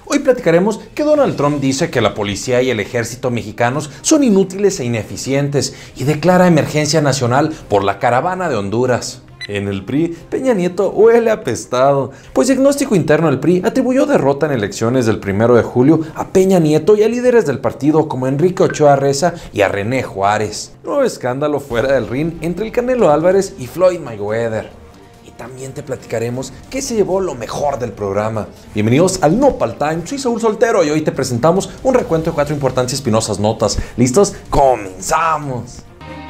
Hoy platicaremos que Donald Trump dice que la policía y el ejército mexicanos son inútiles e ineficientes y declara emergencia nacional por la caravana de Honduras. En el PRI, Peña Nieto huele apestado, pues diagnóstico interno del PRI atribuyó derrota en elecciones del 1 de julio a Peña Nieto y a líderes del partido como Enrique Ochoa Reza y a René Juárez. Nuevo escándalo fuera del ring entre el Canelo Álvarez y Floyd Mayweather. Y también te platicaremos qué se llevó lo mejor del programa. Bienvenidos al Nopal Time, soy Saúl Soltero y hoy te presentamos un recuento de 4 importantes y espinosas notas. ¿Listos? ¡Comenzamos!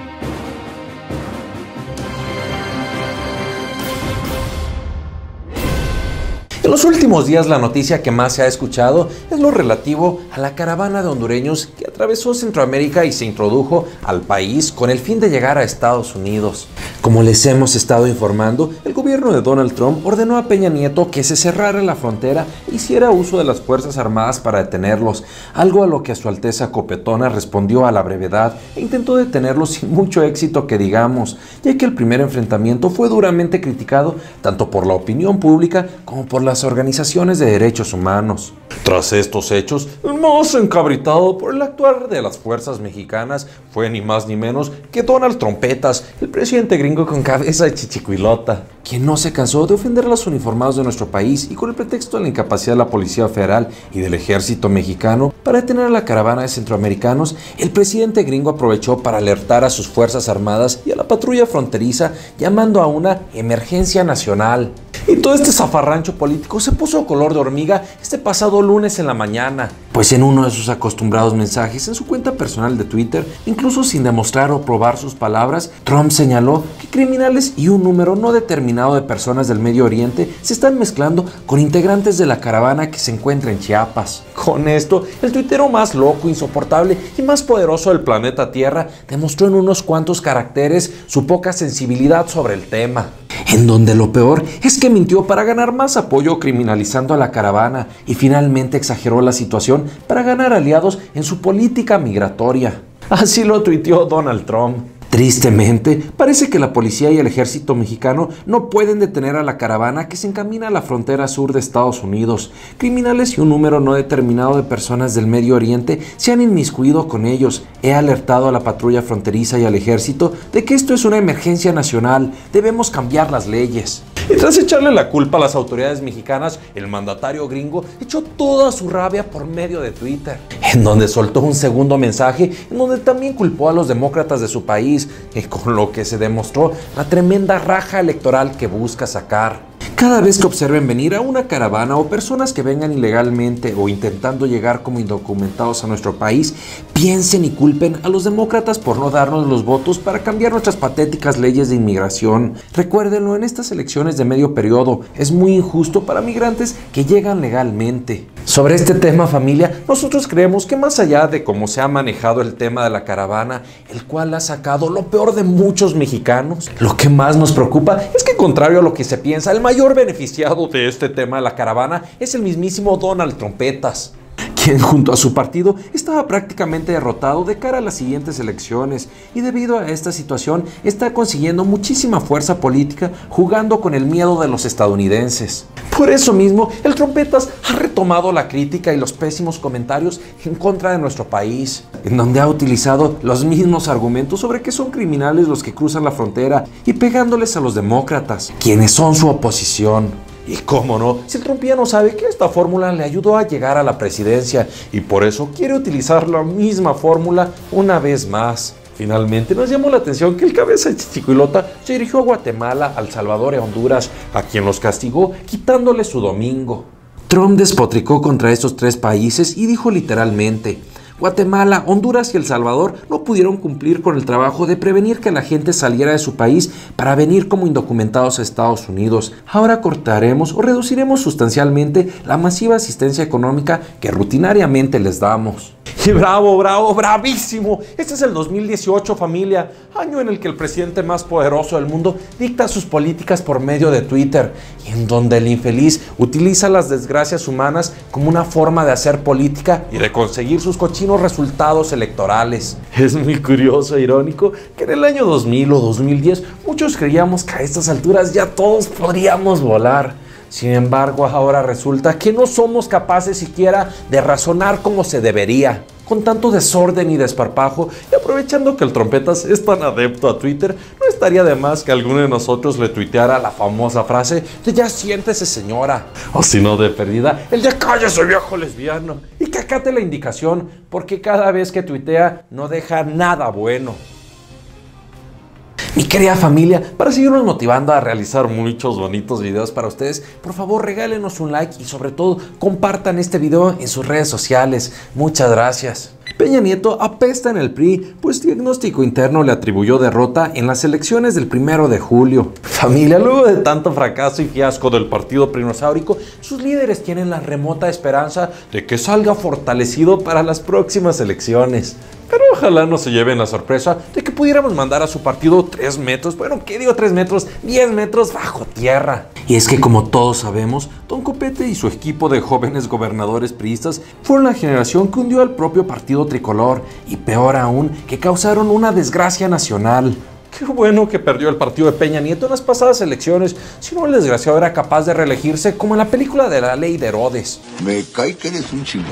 En los últimos días la noticia que más se ha escuchado es lo relativo a la caravana de hondureños que atravesó Centroamérica y se introdujo al país con el fin de llegar a Estados Unidos. Como les hemos estado informando, el gobierno de Donald Trump ordenó a Peña Nieto que se cerrara la frontera e hiciera uso de las Fuerzas Armadas para detenerlos, algo a lo que Su Alteza Copetona respondió a la brevedad e intentó detenerlos sin mucho éxito que digamos, ya que el primer enfrentamiento fue duramente criticado tanto por la opinión pública como por las organizaciones de derechos humanos. Tras estos hechos, el más encabritado por el actuar de las fuerzas mexicanas fue ni más ni menos que Donald Trompetas, el presidente gringo con cabeza de chichicuilota, quien no se cansó de ofender a los uniformados de nuestro país y con el pretexto de la incapacidad de la Policía Federal y del Ejército Mexicano para detener a la caravana de centroamericanos, el presidente gringo aprovechó para alertar a sus Fuerzas Armadas y a la patrulla fronteriza llamando a una emergencia nacional. Y todo este zafarrancho político se puso color de hormiga este pasado lunes en la mañana, pues en uno de sus acostumbrados mensajes en su cuenta personal de Twitter, incluso sin demostrar o probar sus palabras, Trump señaló que criminales y un número no determinado de personas del Medio Oriente se están mezclando con integrantes de la caravana que se encuentra en Chiapas. Con esto, el tuitero más loco, insoportable y más poderoso del planeta Tierra demostró en unos cuantos caracteres su poca sensibilidad sobre el tema. En donde lo peor es que mintió para ganar más apoyo criminalizando a la caravana y finalmente exageró la situación para ganar aliados en su política migratoria. Así lo tuiteó Donald Trump. Tristemente, parece que la policía y el ejército mexicano no pueden detener a la caravana que se encamina a la frontera sur de Estados Unidos. Criminales y un número no determinado de personas del Medio Oriente se han inmiscuido con ellos. He alertado a la patrulla fronteriza y al ejército de que esto es una emergencia nacional. Debemos cambiar las leyes. Y tras echarle la culpa a las autoridades mexicanas, el mandatario gringo echó toda su rabia por medio de Twitter, en donde soltó un segundo mensaje, en donde también culpó a los demócratas de su país, con lo que se demostró la tremenda raja electoral que busca sacar. Cada vez que observen venir a una caravana o personas que vengan ilegalmente o intentando llegar como indocumentados a nuestro país, piensen y culpen a los demócratas por no darnos los votos para cambiar nuestras patéticas leyes de inmigración. Recuérdenlo, en estas elecciones de medio periodo es muy injusto para migrantes que llegan legalmente. Sobre este tema, familia, nosotros creemos que más allá de cómo se ha manejado el tema de la caravana, el cual ha sacado lo peor de muchos mexicanos, lo que más nos preocupa es que, contrario a lo que se piensa, el mayor beneficiado de este tema de la caravana es el mismísimo Donald Trompetas, quien junto a su partido estaba prácticamente derrotado de cara a las siguientes elecciones y debido a esta situación está consiguiendo muchísima fuerza política jugando con el miedo de los estadounidenses. Por eso mismo, el Trompetas ha retomado la crítica y los pésimos comentarios en contra de nuestro país, en donde ha utilizado los mismos argumentos sobre que son criminales los que cruzan la frontera y pegándoles a los demócratas, quienes son su oposición. Y cómo no, si el trumpiano sabe que esta fórmula le ayudó a llegar a la presidencia y por eso quiere utilizar la misma fórmula una vez más. Finalmente nos llamó la atención que el cabeza de chichicuilota se dirigió a Guatemala, El Salvador y a Honduras, a quien los castigó quitándole su domingo. Trump despotricó contra estos 3 países y dijo literalmente: Guatemala, Honduras y El Salvador no pudieron cumplir con el trabajo de prevenir que la gente saliera de su país para venir como indocumentados a Estados Unidos. Ahora cortaremos o reduciremos sustancialmente la masiva asistencia económica que rutinariamente les damos. Y bravo, bravo, bravísimo. Este es el 2018, familia, año en el que el presidente más poderoso del mundo dicta sus políticas por medio de Twitter, y en donde el infeliz utiliza las desgracias humanas como una forma de hacer política y de conseguir sus cochinos resultados electorales. Es muy curioso e irónico que en el año 2000 o 2010 muchos creíamos que a estas alturas ya todos podríamos volar. Sin embargo, ahora resulta que no somos capaces siquiera de razonar como se debería. Con tanto desorden y desparpajo, y aprovechando que el Trompetas es tan adepto a Twitter, no estaría de más que alguno de nosotros le tuiteara la famosa frase de "ya siéntese, señora", o si no de perdida, el de "cállese, viejo lesbiano", y que acate la indicación, porque cada vez que tuitea no deja nada bueno. Mi querida familia, para seguirnos motivando a realizar muchos bonitos videos para ustedes, por favor regálenos un like y sobre todo compartan este video en sus redes sociales. Muchas gracias. Peña Nieto apesta en el PRI, pues diagnóstico interno le atribuyó derrota en las elecciones del 1 de julio. Familia, luego de tanto fracaso y fiasco del partido prinosaurico, sus líderes tienen la remota esperanza de que salga fortalecido para las próximas elecciones. Pero ojalá no se lleven la sorpresa de que pudiéramos mandar a su partido 3 metros, bueno, ¿qué digo 3 metros? 10 metros bajo tierra. Y es que como todos sabemos, Don Copete y su equipo de jóvenes gobernadores priistas fueron la generación que hundió al propio partido tricolor y peor aún, que causaron una desgracia nacional. Qué bueno que perdió el partido de Peña Nieto en las pasadas elecciones, si no el desgraciado era capaz de reelegirse como en la película de la ley de Herodes. Me cae que eres un chingón.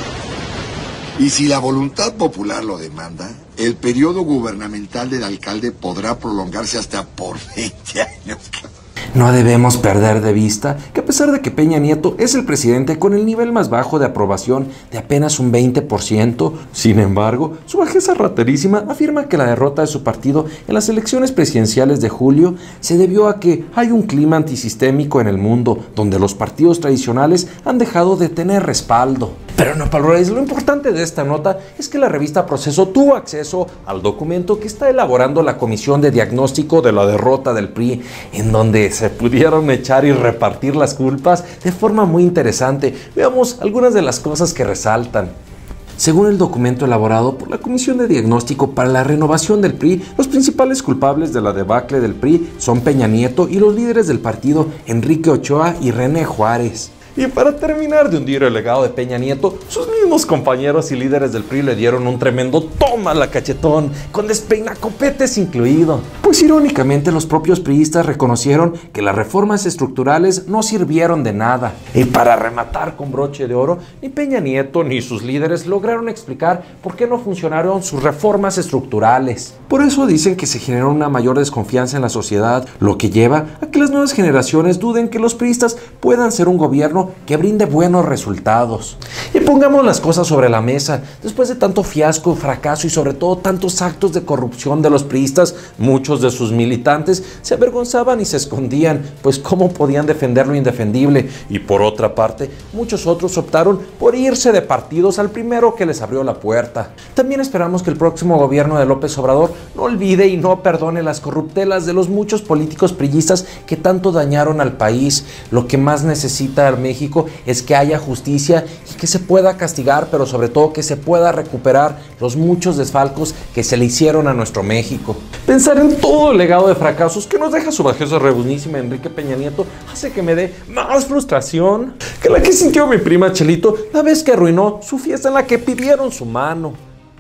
Y si la voluntad popular lo demanda, el periodo gubernamental del alcalde podrá prolongarse hasta por 20 años. No debemos perder de vista que a pesar de que Peña Nieto es el presidente con el nivel más bajo de aprobación de apenas un 20%, sin embargo, su bajeza raterísima afirma que la derrota de su partido en las elecciones presidenciales de julio se debió a que hay un clima antisistémico en el mundo, donde los partidos tradicionales han dejado de tener respaldo. Pero no, Palroles, lo importante de esta nota es que la revista Proceso tuvo acceso al documento que está elaborando la Comisión de Diagnóstico de la Derrota del PRI, en donde se pudieron echar y repartir las culpas de forma muy interesante. Veamos algunas de las cosas que resaltan. Según el documento elaborado por la Comisión de Diagnóstico para la Renovación del PRI, los principales culpables de la debacle del PRI son Peña Nieto y los líderes del partido Enrique Ochoa y René Juárez. Y para terminar de hundir el legado de Peña Nieto, sus mismos compañeros y líderes del PRI le dieron un tremendo toma a la cachetón, con despeinacopetes incluido. Pues irónicamente los propios priistas reconocieron que las reformas estructurales no sirvieron de nada. Y para rematar con broche de oro, ni Peña Nieto ni sus líderes lograron explicar por qué no funcionaron sus reformas estructurales. Por eso dicen que se generó una mayor desconfianza en la sociedad, lo que lleva a que las nuevas generaciones duden que los priistas puedan ser un gobierno que brinde buenos resultados. Y pongamos las cosas sobre la mesa. Después de tanto fiasco, fracaso y sobre todo tantos actos de corrupción de los priistas, muchos de sus militantes se avergonzaban y se escondían, pues cómo podían defender lo indefendible. Y por otra parte, muchos otros optaron por irse de partidos al primero que les abrió la puerta. También esperamos que el próximo gobierno de López Obrador no olvide y no perdone las corruptelas de los muchos políticos priistas que tanto dañaron al país. Lo que más necesita México es que haya justicia y que se pueda castigar, pero sobre todo que se pueda recuperar los muchos desfalcos que se le hicieron a nuestro México. Pensar en todo el legado de fracasos que nos deja su bajeza rebunísima Enrique Peña Nieto hace que me dé más frustración que la que sintió mi prima Chelito la vez que arruinó su fiesta en la que pidieron su mano.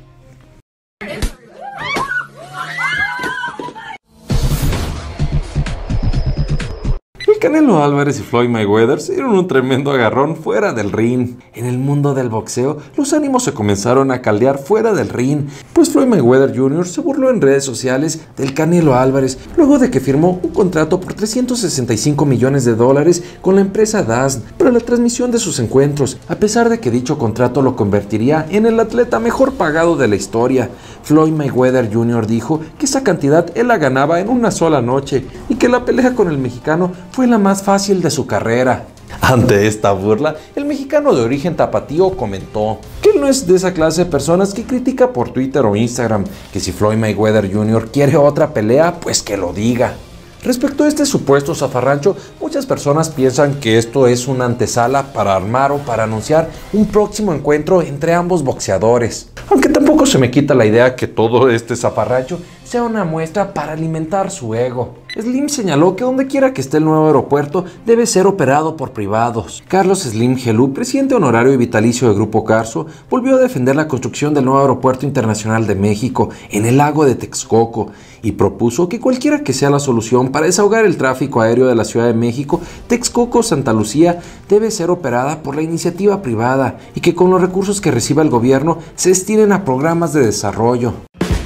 Canelo Álvarez y Floyd Mayweather se dieron un tremendo agarrón fuera del ring. En el mundo del boxeo, los ánimos se comenzaron a caldear fuera del ring, pues Floyd Mayweather Jr. se burló en redes sociales del Canelo Álvarez luego de que firmó un contrato por $365 millones con la empresa DAZN para la transmisión de sus encuentros, a pesar de que dicho contrato lo convertiría en el atleta mejor pagado de la historia. Floyd Mayweather Jr. dijo que esa cantidad él la ganaba en una sola noche y que la pelea con el mexicano fue la más fácil de su carrera. Ante esta burla, el mexicano de origen tapatío comentó que él no es de esa clase de personas que critica por Twitter o Instagram, que si Floyd Mayweather Jr. quiere otra pelea, pues que lo diga. Respecto a este supuesto zafarrancho, muchas personas piensan que esto es una antesala para armar o para anunciar un próximo encuentro entre ambos boxeadores. Aunque tampoco se me quita la idea que todo este zafarrancho sea una muestra para alimentar su ego. Slim señaló que donde quiera que esté el nuevo aeropuerto debe ser operado por privados. Carlos Slim Helú, presidente honorario y vitalicio de Grupo Carso, volvió a defender la construcción del nuevo aeropuerto internacional de México en el lago de Texcoco y propuso que cualquiera que sea la solución para desahogar el tráfico aéreo de la Ciudad de México, Texcoco-Santa Lucía debe ser operada por la iniciativa privada y que con los recursos que reciba el gobierno se destinen a programas de desarrollo.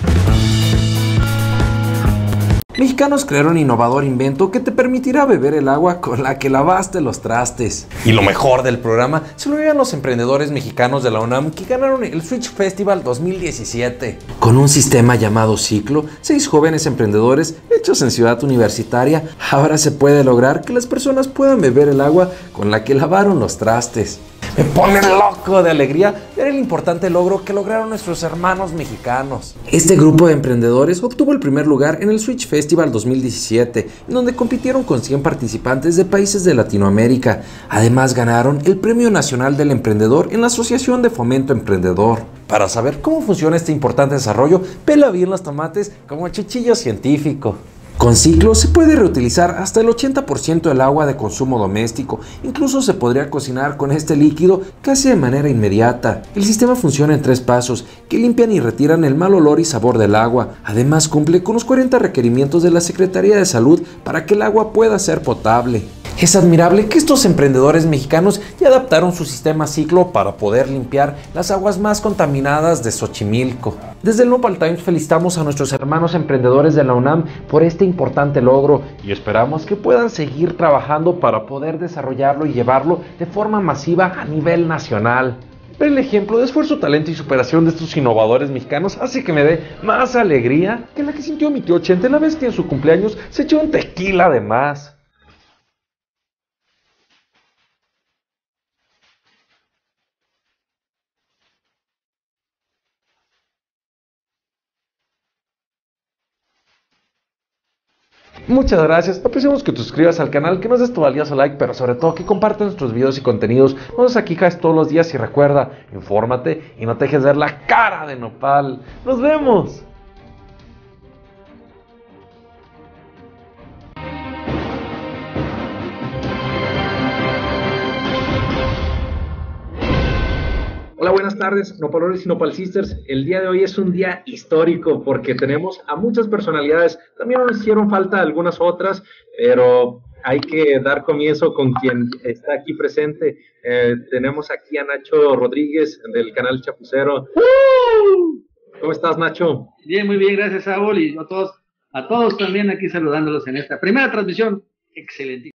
Mexicanos crearon un innovador invento que te permitirá beber el agua con la que lavaste los trastes. Y lo mejor del programa se lo dieron los emprendedores mexicanos de la UNAM que ganaron el Switch Festival 2017. Con un sistema llamado Ciclo, 6 jóvenes emprendedores hechos en Ciudad Universitaria, ahora se puede lograr que las personas puedan beber el agua con la que lavaron los trastes. Me pone loco de alegría ver el importante logro que lograron nuestros hermanos mexicanos. Este grupo de emprendedores obtuvo el primer lugar en el Switch Festival 2017, en donde compitieron con 100 participantes de países de Latinoamérica. Además ganaron el Premio Nacional del Emprendedor en la Asociación de Fomento Emprendedor. Para saber cómo funciona este importante desarrollo, pela bien los tomates como chichillo científico. Con Ciclo se puede reutilizar hasta el 80% del agua de consumo doméstico, incluso se podría cocinar con este líquido casi de manera inmediata. El sistema funciona en 3 pasos que limpian y retiran el mal olor y sabor del agua. Además cumple con los 40 requerimientos de la Secretaría de Salud para que el agua pueda ser potable. Es admirable que estos emprendedores mexicanos ya adaptaron su sistema Ciclo para poder limpiar las aguas más contaminadas de Xochimilco. Desde el Nopal Times felicitamos a nuestros hermanos emprendedores de la UNAM por este importante logro y esperamos que puedan seguir trabajando para poder desarrollarlo y llevarlo de forma masiva a nivel nacional. Ver el ejemplo de esfuerzo, talento y superación de estos innovadores mexicanos hace que me dé más alegría que la que sintió mi tío Chente la vez que en su cumpleaños se echó un tequila de más. Muchas gracias, apreciamos que te suscribas al canal, que nos des tu valioso like, pero sobre todo que compartas nuestros videos y contenidos. Nos ves aquí casi todos los días y recuerda, infórmate y no te dejes ver la cara de nopal. ¡Nos vemos! Hola, buenas tardes, Nopalones y Nopal Sisters. El día de hoy es un día histórico porque tenemos a muchas personalidades. También nos hicieron falta algunas otras, pero hay que dar comienzo con quien está aquí presente. Tenemos aquí a Nacho Rodríguez del canal Chapucero. ¿Cómo estás, Nacho? Bien, muy bien, gracias, Saúl, y a todos también aquí saludándolos en esta primera transmisión. Excelente.